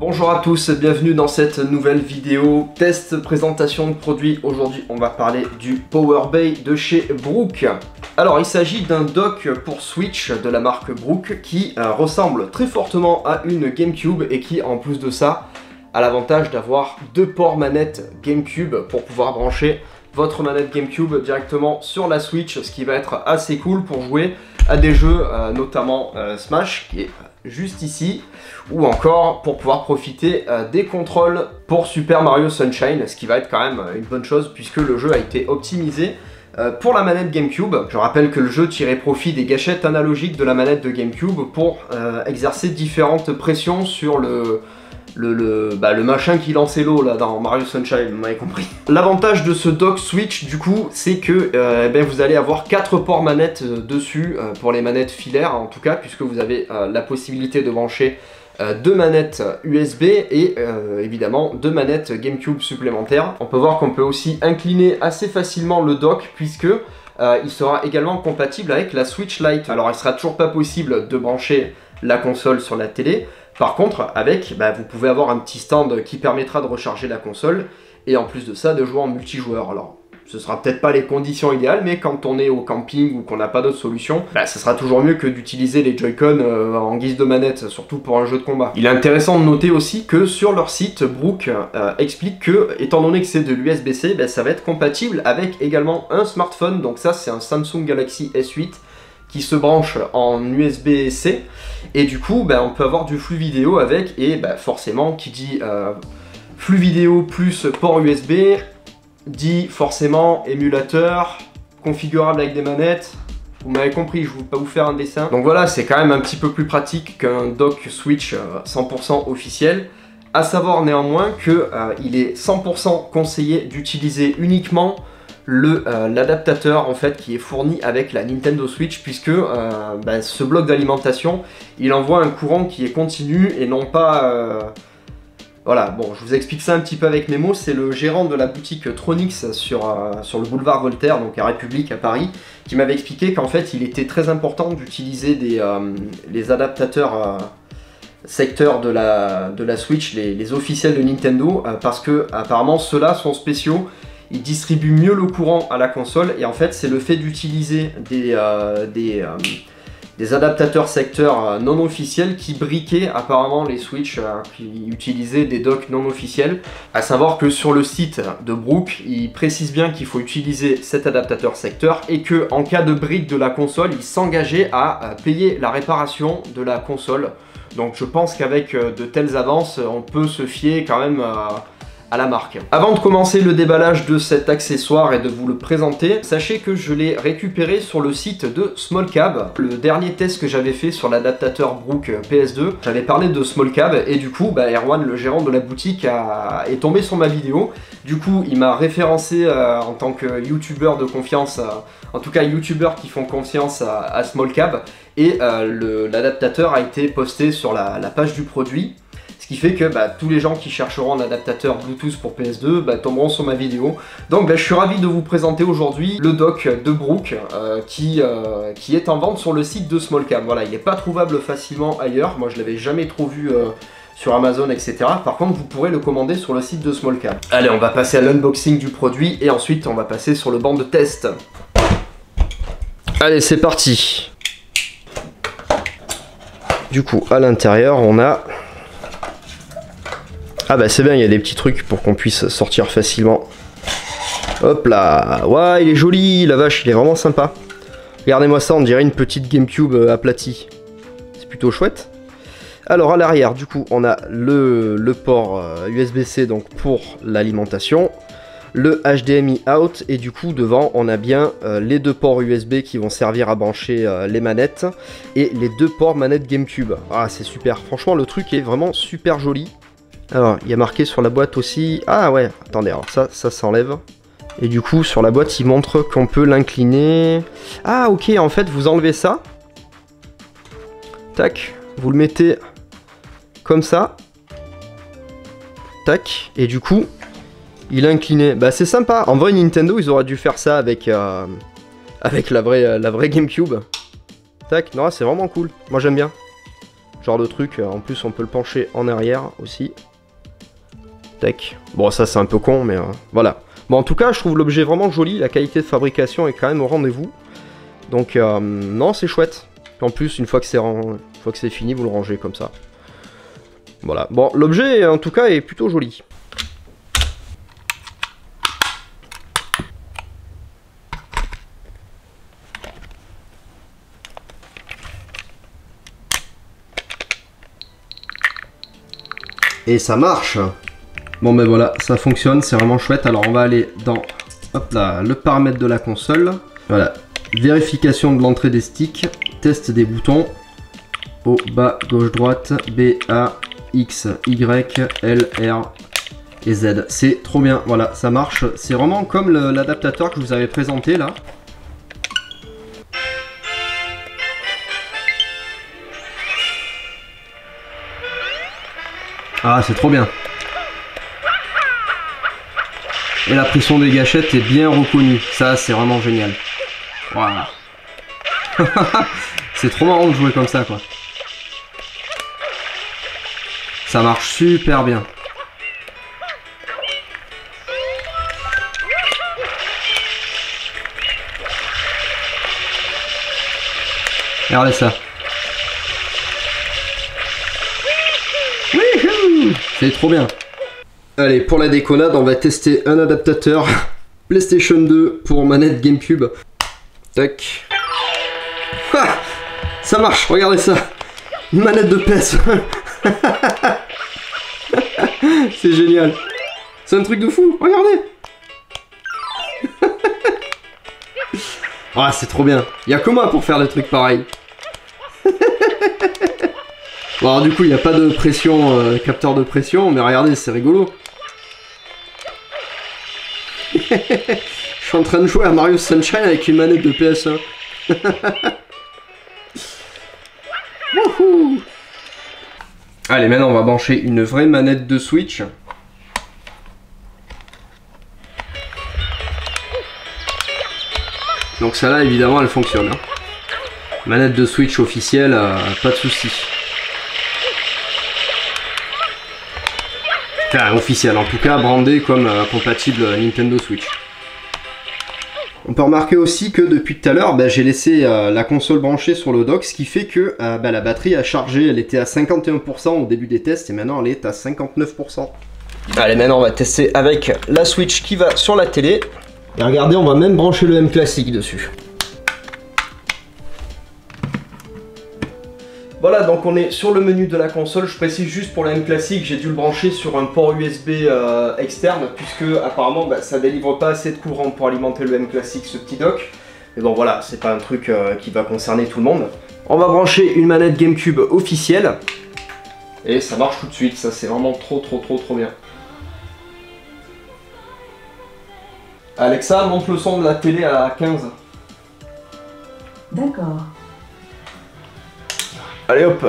Bonjour à tous, bienvenue dans cette nouvelle vidéo test présentation de produit. Aujourd'hui on va parler du Powerbay de chez Brook. Alors il s'agit d'un dock pour Switch de la marque Brook qui ressemble très fortement à une GameCube et qui en plus de ça a l'avantage d'avoir deux ports manettes GameCube pour pouvoir brancher votre manette GameCube directement sur la Switch, ce qui va être assez cool pour jouer à des jeux notamment Smash qui est juste ici, ou encore pour pouvoir profiter des contrôles pour Super Mario Sunshine, ce qui va être quand même une bonne chose puisque le jeu a été optimisé pour la manette GameCube. Je rappelle que le jeu tirait profit des gâchettes analogiques de la manette de GameCube pour exercer différentes pressions sur le machin qui lançait l'eau là dans Mario Sunshine, vous m'avez compris. L'avantage de ce dock Switch du coup, c'est que vous allez avoir 4 ports manettes dessus pour les manettes filaires en tout cas, puisque vous avez la possibilité de brancher 2 manettes USB et évidemment 2 manettes GameCube supplémentaires. On peut voir qu'on peut aussi incliner assez facilement le dock puisque il sera également compatible avec la Switch Lite. Alors il sera toujours pas possible de brancher la console sur la télé. Par contre, avec, vous pouvez avoir un petit stand qui permettra de recharger la console et en plus de ça, de jouer en multijoueur. Alors, ce sera peut-être pas les conditions idéales, mais quand on est au camping ou qu'on n'a pas d'autre solution, ce sera toujours mieux que d'utiliser les Joy-Con en guise de manette, surtout pour un jeu de combat. Il est intéressant de noter aussi que sur leur site, Brook explique que, étant donné que c'est de l'USB-C, ça va être compatible avec également un smartphone. Donc ça, c'est un Samsung Galaxy S8. Qui se branche en USB-C et du coup on peut avoir du flux vidéo avec et forcément qui dit flux vidéo plus port USB dit forcément émulateur configurable avec des manettes. Vous m'avez compris, je ne vais pas vous faire un dessin. Donc voilà, c'est quand même un petit peu plus pratique qu'un dock Switch 100% officiel. À savoir néanmoins que il est 100% conseillé d'utiliser uniquement l'adaptateur en fait qui est fourni avec la Nintendo Switch puisque ce bloc d'alimentation il envoie un courant qui est continu et non pas voilà, bon je vous explique ça un petit peu avec mes mots. C'est le gérant de la boutique Tronix sur le boulevard Voltaire, donc à République à Paris, qui m'avait expliqué qu'en fait il était très important d'utiliser les adaptateurs secteurs de la Switch, les officiels de Nintendo, parce que apparemment ceux-là sont spéciaux. Il distribue mieux le courant à la console et en fait c'est le fait d'utiliser des adaptateurs secteurs non officiels qui briquaient apparemment les Switch qui utilisaient des docks non officiels. À savoir que sur le site de Brook, il précise bien qu'il faut utiliser cet adaptateur secteur et que en cas de brique de la console, il s'engageait à payer la réparation de la console. Donc je pense qu'avec de telles avances, on peut se fier quand même à la marque. Avant de commencer le déballage de cet accessoire et de vous le présenter, sachez que je l'ai récupéré sur le site de Smallcab. Le dernier test que j'avais fait sur l'adaptateur Brook PS2, j'avais parlé de Smallcab et du coup Erwan, le gérant de la boutique, est tombé sur ma vidéo. Du coup il m'a référencé en tant que youtubeur de confiance, en tout cas youtubeurs qui font confiance à Smallcab, et l'adaptateur a été posté sur la page du produit. Ce qui fait que tous les gens qui chercheront un adaptateur Bluetooth pour PS2 tomberont sur ma vidéo. Donc je suis ravi de vous présenter aujourd'hui le dock de Brook qui est en vente sur le site de Smallcab. Voilà, il n'est pas trouvable facilement ailleurs. Moi je l'avais jamais trop vu sur Amazon, etc. Par contre vous pourrez le commander sur le site de Smallcab. Allez, on va passer à l'unboxing du produit et ensuite on va passer sur le banc de test. Allez, c'est parti. Du coup à l'intérieur on a... Ah c'est bien, il y a des petits trucs pour qu'on puisse sortir facilement. Hop là, ouais il est joli, la vache, il est vraiment sympa. Regardez-moi ça, on dirait une petite GameCube aplatie. C'est plutôt chouette. Alors à l'arrière, du coup, on a le port USB-C donc pour l'alimentation, le HDMI out et du coup devant on a bien les 2 ports USB qui vont servir à brancher les manettes et les 2 ports manettes GameCube. Ah c'est super, franchement le truc est vraiment super joli. Alors, il y a marqué sur la boîte aussi... Ah ouais, attendez, alors ça s'enlève. Et du coup, sur la boîte, il montre qu'on peut l'incliner. Ah ok, en fait, vous enlevez ça. Tac, vous le mettez comme ça. Tac, et du coup, il est incliné. C'est sympa. En vrai, Nintendo, ils auraient dû faire ça avec la vraie GameCube. Tac, non, c'est vraiment cool. Moi, j'aime bien. genre de truc. En plus, on peut le pencher en arrière aussi. Tac. Bon, ça c'est un peu con, mais voilà. Bon, en tout cas, je trouve l'objet vraiment joli. La qualité de fabrication est quand même au rendez-vous. Donc, non, c'est chouette. En plus, une fois que c'est fini, vous le rangez comme ça. Voilà. Bon, l'objet, en tout cas, est plutôt joli. Et ça marche. Bon ben voilà, ça fonctionne, c'est vraiment chouette. Alors on va aller dans hop là, le paramètre de la console. Voilà, vérification de l'entrée des sticks, test des boutons. Haut, bas, gauche, droite, B, A, X, Y, L, R et Z. C'est trop bien, voilà, ça marche. C'est vraiment comme l'adaptateur que je vous avais présenté là. Ah, c'est trop bien. Et la pression des gâchettes est bien reconnue. Ça, c'est vraiment génial. Voilà. C'est trop marrant de jouer comme ça, quoi. Ça marche super bien. Regardez ça. C'est trop bien. Allez, pour la déconnade, on va tester un adaptateur PlayStation 2 pour manette GameCube. Tac. Ah, ça marche, regardez ça. Une manette de PS. C'est génial. C'est un truc de fou, regardez. Ah, c'est trop bien. Il y a que moi pour faire des trucs pareils. Bon, alors du coup, il n'y a pas de pression, capteur de pression, mais regardez, c'est rigolo. Je suis en train de jouer à Mario Sunshine avec une manette de PS1. Allez, maintenant, on va brancher une vraie manette de Switch. Donc celle-là, évidemment, elle fonctionne. Hein. Manette de Switch officielle, pas de soucis. Enfin, officiel, en tout cas brandé comme compatible Nintendo Switch. On peut remarquer aussi que depuis tout à l'heure, j'ai laissé la console branchée sur le dock, ce qui fait que la batterie a chargé. Elle était à 51% au début des tests et maintenant elle est à 59%. Allez, maintenant on va tester avec la Switch qui va sur la télé. Et regardez, on va même brancher le M classique dessus. Voilà, donc on est sur le menu de la console. Je précise juste pour la M classique, j'ai dû le brancher sur un port USB externe, puisque apparemment ça délivre pas assez de courant pour alimenter le M classique, ce petit dock. Mais bon voilà, c'est pas un truc qui va concerner tout le monde. On va brancher une manette GameCube officielle. Et ça marche tout de suite, ça c'est vraiment trop bien. Alexa, monte le son de la télé à 15. D'accord. Allez hop.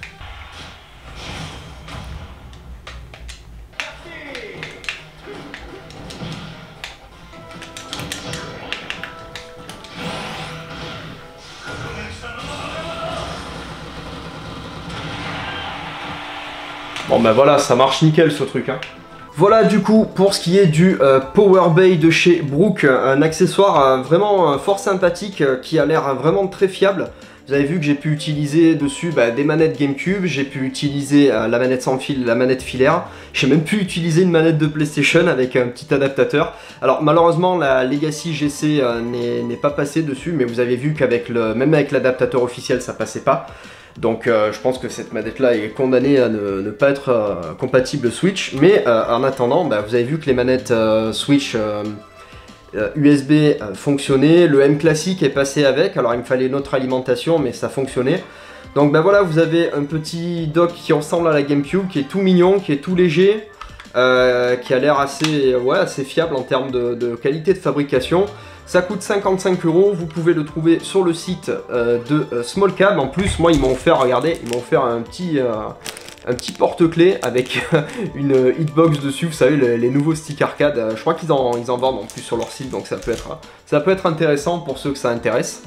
Bon ben voilà, ça marche nickel ce truc hein. Voilà du coup pour ce qui est du Power Bay de chez Brook, un accessoire vraiment fort sympathique qui a l'air vraiment très fiable. Vous avez vu que j'ai pu utiliser dessus des manettes GameCube, j'ai pu utiliser la manette sans fil, la manette filaire, j'ai même pu utiliser une manette de PlayStation avec un petit adaptateur. Alors malheureusement la Legacy GC n'est pas passée dessus, mais vous avez vu qu'avec même avec l'adaptateur officiel ça passait pas. Donc je pense que cette manette là est condamnée à ne pas être compatible Switch, mais en attendant vous avez vu que les manettes Switch USB fonctionnait, le M classique est passé avec, alors il me fallait une autre alimentation mais ça fonctionnait. Donc voilà, vous avez un petit dock qui ressemble à la GameCube, qui est tout mignon, qui est tout léger, qui a l'air assez fiable en termes de qualité de fabrication. Ça coûte 55 €, vous pouvez le trouver sur le site de Smallcam. En plus, moi ils m'ont offert, regardez, ils m'ont offert un petit porte-clés avec une hitbox dessus, vous savez, les nouveaux sticks arcade. Je crois qu'ils en vendent en plus sur leur site, donc ça peut être intéressant pour ceux que ça intéresse.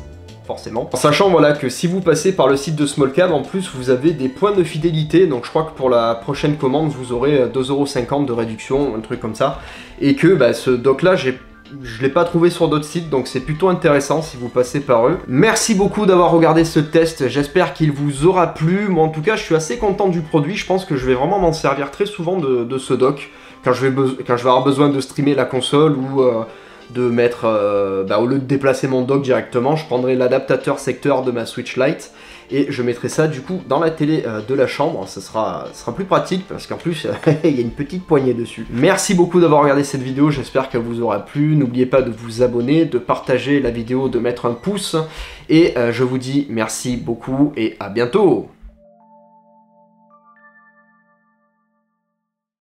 forcément. En sachant voilà que si vous passez par le site de Smallcam, en plus vous avez des points de fidélité, donc je crois que pour la prochaine commande vous aurez 2,50 € de réduction, un truc comme ça, et que bah, ce dock là je l'ai pas trouvé sur d'autres sites, donc c'est plutôt intéressant si vous passez par eux. Merci beaucoup d'avoir regardé ce test, j'espère qu'il vous aura plu. Moi en tout cas je suis assez content du produit, je pense que je vais vraiment m'en servir très souvent de ce dock, quand je vais avoir besoin de streamer la console ou de mettre, au lieu de déplacer mon dock directement, je prendrai l'adaptateur secteur de ma Switch Lite et je mettrai ça du coup dans la télé de la chambre. Ça sera plus pratique parce qu'en plus il y a une petite poignée dessus. Merci beaucoup d'avoir regardé cette vidéo, j'espère qu'elle vous aura plu. N'oubliez pas de vous abonner, de partager la vidéo, de mettre un pouce et je vous dis merci beaucoup et à bientôt.